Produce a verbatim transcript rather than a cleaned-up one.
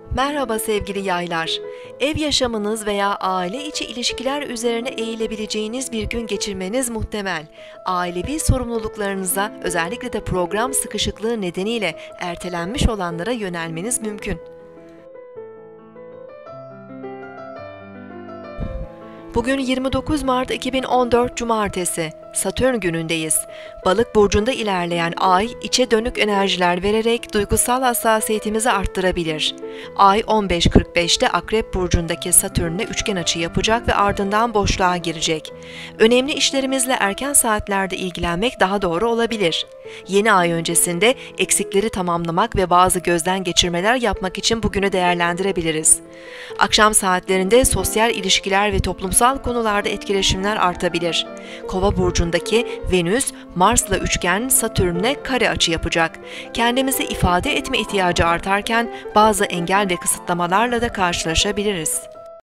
Merhaba sevgili yaylar. Ev yaşamınız veya aile içi ilişkiler üzerine eğilebileceğiniz bir gün geçirmeniz muhtemel. Ailevi sorumluluklarınıza, özellikle de program sıkışıklığı nedeniyle ertelenmiş olanlara yönelmeniz mümkün. Bugün yirmi dokuz Mart iki bin on dört Cumartesi, Satürn günündeyiz. Balık burcunda ilerleyen Ay, içe dönük enerjiler vererek duygusal hassasiyetimizi arttırabilir. Ay on beş kırk beşte Akrep burcundaki Satürn'le üçgen açı yapacak ve ardından boşluğa girecek. Önemli işlerimizle erken saatlerde ilgilenmek daha doğru olabilir. Yeni ay öncesinde eksikleri tamamlamak ve bazı gözden geçirmeler yapmak için bugünü değerlendirebiliriz. Akşam saatlerinde sosyal ilişkiler ve toplumsal konularda etkileşimler artabilir. Kova burcundaki Venüs, Mars'la üçgen Satürn'le kare açı yapacak. Kendimizi ifade etme ihtiyacı artarken bazı engel ve kısıtlamalarla da karşılaşabiliriz.